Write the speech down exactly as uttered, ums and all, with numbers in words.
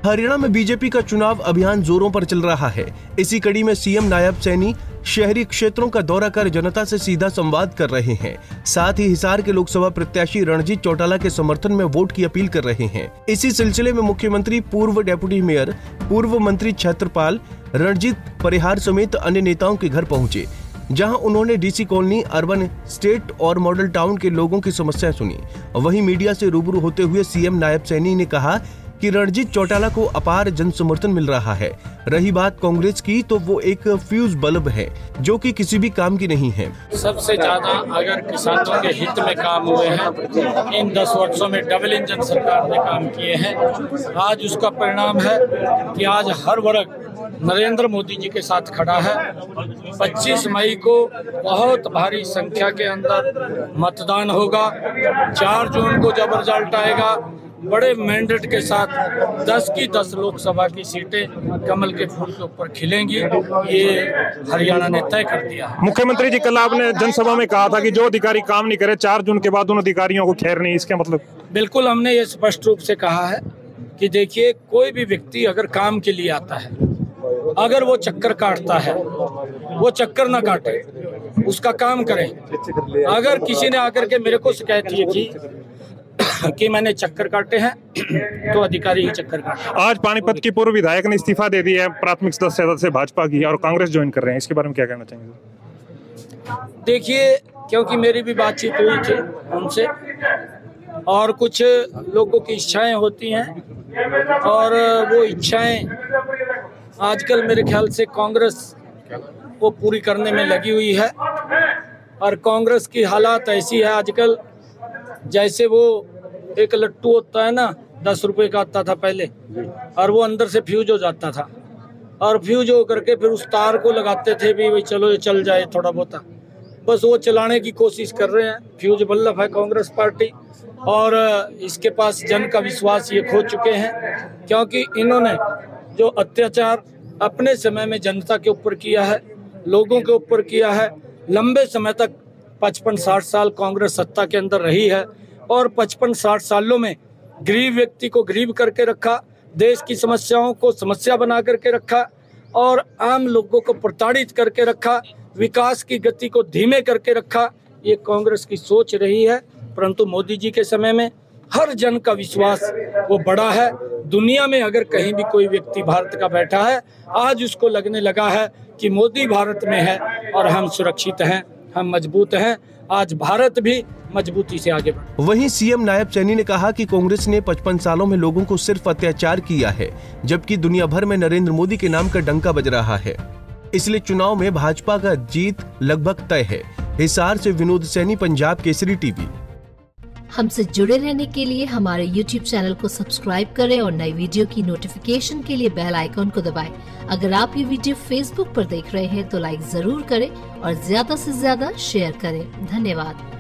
हरियाणा में बीजेपी का चुनाव अभियान जोरों पर चल रहा है। इसी कड़ी में सीएम नायब सैनी शहरी क्षेत्रों का दौरा कर जनता से सीधा संवाद कर रहे हैं। साथ ही हिसार के लोकसभा प्रत्याशी रणजीत चौटाला के समर्थन में वोट की अपील कर रहे हैं। इसी सिलसिले में मुख्यमंत्री, पूर्व डेप्यूटी मेयर, पूर्व मंत्री छत्रपाल रणजीत परिहार समेत अन्य नेताओं के घर पहुंचे, जहां उन्होंने डीसी कॉलोनी, अर्बन स्टेट और मॉडल टाउन के लोगों की समस्याएं सुनी। वहीं मीडिया से रूबरू होते हुए सीएम नायब सैनी ने कहा कि रणजीत चौटाला को अपार जन समर्थन मिल रहा है। रही बात कांग्रेस की, तो वो एक फ्यूज बल्ब है जो कि किसी भी काम की नहीं है। सबसे ज्यादा अगर किसानों के हित में काम हुए हैं, इन दस वर्षों में डबल इंजन सरकार ने काम किए हैं। आज उसका परिणाम है कि आज हर वर्ग नरेंद्र मोदी जी के साथ खड़ा है। पच्चीस मई को बहुत भारी संख्या के अंदर मतदान होगा। चार जून को जब रिजल्ट आएगा, बड़े मैंडेट के साथ दस की दस लोकसभा की सीटें कमल के फूल के ऊपर खिलेंगी। ये हरियाणा ने तय कर दिया। मुख्यमंत्री जी, कल आपने जनसभा में कहा था कि जो अधिकारी काम नहीं करे चार जून के बाद उन अधिकारियों को खैर नहीं, इसका मतलब? बिल्कुल, हमने ये स्पष्ट रूप से कहा है कि देखिए, कोई भी व्यक्ति अगर काम के लिए आता है, अगर वो चक्कर काटता है, वो चक्कर ना काटे, उसका काम करें। अगर किसी ने आकर के मेरे को शिकायत ये की कि मैंने चक्कर काटे हैं, तो अधिकारी ही चक्कर काटे। आज पानीपत की पूर्व विधायक ने इस्तीफा दे दिया है प्राथमिक सदस्य से भाजपा की, और कांग्रेस ज्वाइन कर रहे हैं, इसके बारे में क्या कहना चाहेंगे? देखिए, क्योंकि मेरी भी बातचीत हुई थी उनसे, और कुछ लोगों की इच्छाएं होती हैं, और वो इच्छाएं आजकल मेरे ख्याल से कांग्रेस को पूरी करने में लगी हुई है। और कांग्रेस की हालात ऐसी है आजकल, जैसे वो एक लट्टू होता है ना, दस रुपए का आता था पहले, और वो अंदर से फ्यूज हो जाता था, और फ्यूज हो करके फिर उस तार को लगाते थे भी, भाई चलो ये चल जाए थोड़ा बहुत, बस वो चलाने की कोशिश कर रहे हैं। फ्यूज बल्लभ है कांग्रेस पार्टी, और इसके पास जन का विश्वास ये खो चुके हैं, क्योंकि इन्होंने जो अत्याचार अपने समय में जनता के ऊपर किया है, लोगों के ऊपर किया है। लंबे समय तक पचपन साठ साल कांग्रेस सत्ता के अंदर रही है, और पचपन साठ सालों में गरीब व्यक्ति को गरीब करके रखा, देश की समस्याओं को समस्या बना करके रखा, और आम लोगों को प्रताड़ित करके रखा, विकास की गति को धीमे करके रखा। ये कांग्रेस की सोच रही है। परंतु मोदी जी के समय में हर जन का विश्वास वो बड़ा है। दुनिया में अगर कहीं भी कोई व्यक्ति भारत का बैठा है, आज उसको लगने लगा है कि मोदी भारत में है और हम सुरक्षित हैं, हम मजबूत हैं। आज भारत भी मजबूती से आगे बढ़े। वहीं सीएम नायब सैनी ने कहा कि कांग्रेस ने पचपन सालों में लोगों को सिर्फ अत्याचार किया है, जबकि दुनिया भर में नरेंद्र मोदी के नाम का डंका बज रहा है। इसलिए चुनाव में भाजपा का जीत लगभग तय है। हिसार से विनोद सैनी, पंजाब केसरी टीवी। हमसे जुड़े रहने के लिए हमारे यूट्यूब चैनल को सब्सक्राइब करें और नई वीडियो की नोटिफिकेशन के लिए बेल आइकॉन को दबाएं। अगर आप ये वीडियो फेसबुक पर देख रहे हैं तो लाइक जरूर करें और ज्यादा से ज्यादा शेयर करें। धन्यवाद।